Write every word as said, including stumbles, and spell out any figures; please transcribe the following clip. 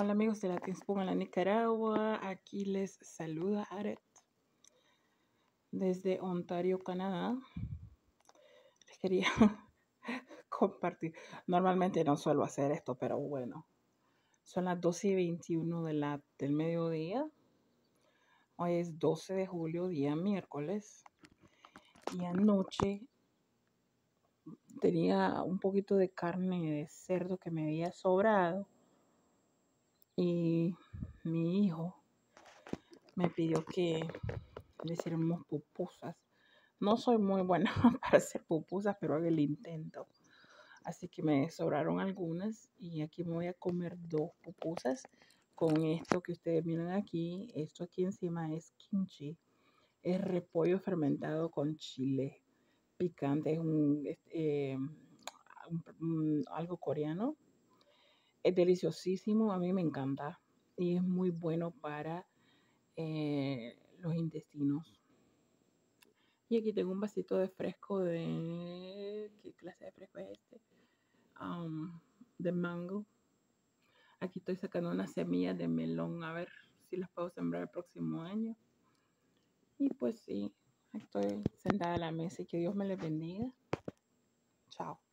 Hola amigos de la Tinspo en la Nicaragua, aquí les saluda Aret desde Ontario, Canadá. Les quería compartir, normalmente no suelo hacer esto, pero bueno, son las doce y veintiuno de la, del mediodía. Hoy es doce de julio, día miércoles, y anoche tenía un poquito de carne de cerdo que me había sobrado y mi hijo me pidió que le hiciéramos pupusas. No soy muy buena para hacer pupusas, pero hago el intento. Así que me sobraron algunas y aquí me voy a comer dos pupusas con esto que ustedes miran aquí. Esto aquí encima es kimchi. Es repollo fermentado con chile picante. Es un, eh, un, un, algo coreano. Es deliciosísimo. A mí me encanta. Y es muy bueno para eh, los intestinos. Y aquí tengo un vasito de fresco de... ¿Qué clase de fresco es este? Um, de mango. Aquí estoy sacando unas semillas de melón. A ver si las puedo sembrar el próximo año. Y pues sí, estoy sentada a la mesa y que Dios me les bendiga. Chao.